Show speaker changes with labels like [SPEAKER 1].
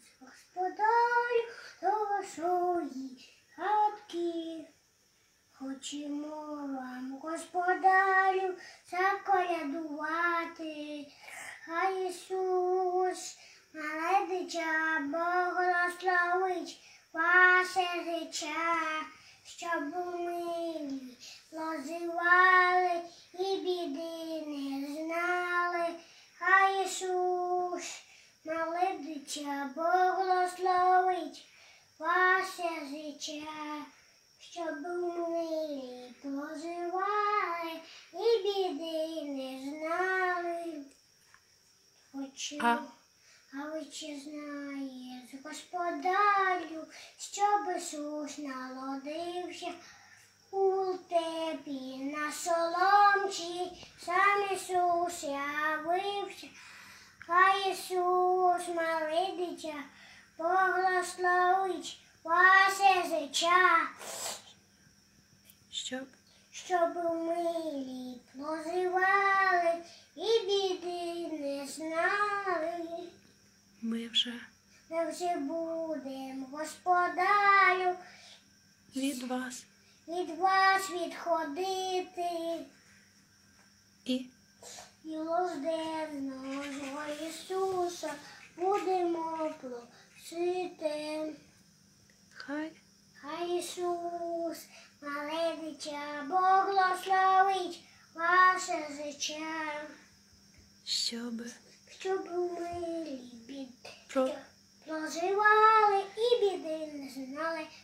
[SPEAKER 1] господарю до вашої хатки. Хочемо вам, господарю, заколядувати. Хай Ісус, мале дитя, благословить ваше життя, щоб милі прозивали і біди не знали. Хай Ісус, мале дитя, благословить ваше життя, щоб милі проживали і біди не знали. А ви чи знаєш, господарю, щоб Ісус народився у тепі на соломці, сам Ісус явився. Хай Ісус, мале дитя, благословить ваше життя, щоб милі проживали і біди не знали.
[SPEAKER 2] Ми вже
[SPEAKER 1] будемо, господарю,
[SPEAKER 2] від вас
[SPEAKER 1] відходити.
[SPEAKER 2] І
[SPEAKER 1] Милосердного Ісуса будемо просити. Хай Ісус, мале дитя, благословить ваше життя,
[SPEAKER 2] щоб
[SPEAKER 1] милі проживали і біди не знали.